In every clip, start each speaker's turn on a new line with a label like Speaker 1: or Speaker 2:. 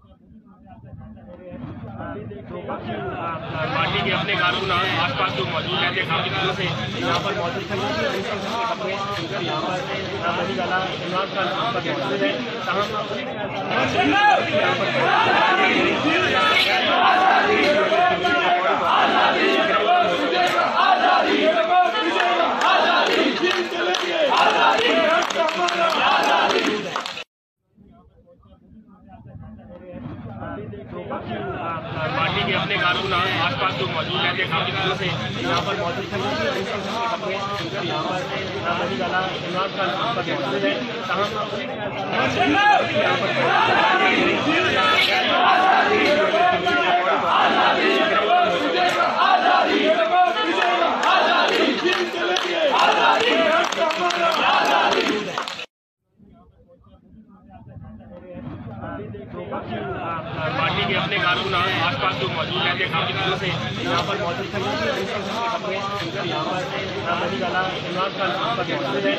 Speaker 1: Party के अपने कानून आसपास जो मौजूद है काफी दिनों से यहाँ पर मौजूद है। यहाँ पर इमरान खान मौजूद है। पार्टी के अपने कानून आसपास जो मौजूद है काफी दिनों से यहाँ पर मौजूद है। यहाँ पर इमरान खान मौजूद है। पार्टी के अपने कानून आसपास जो मौजूद है काफी दिनों से यहाँ पर मौजूद है। यहाँ पर इमरान खान मौजूद है।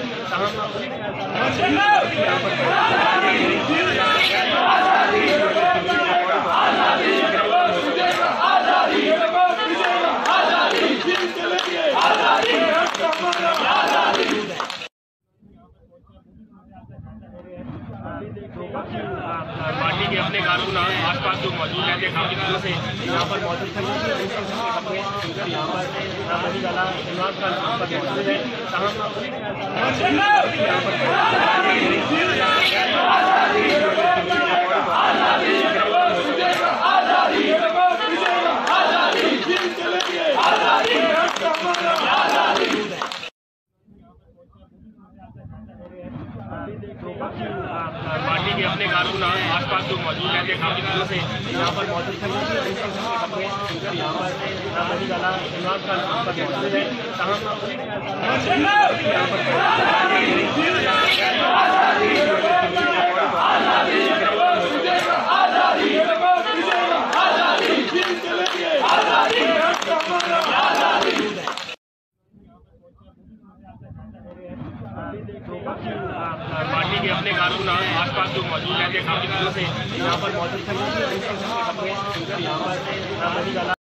Speaker 1: पार्टी के अपने कानून आसपास जो मौजूद है काफी दिनों से यहाँ पर मौजूद है। यहाँ पर इमरान खान मौजूद है। पार्टी के अपने कानून आसपास जो मौजूद है काफी दिनों से यहाँ पर मौजूद है। यहाँ पर इमरान खान मौजूद है। पार्टी के अपने कानून आसपास जो मौजूद है काफी दिनों से यहाँ पर मौजूद है। यहाँ पर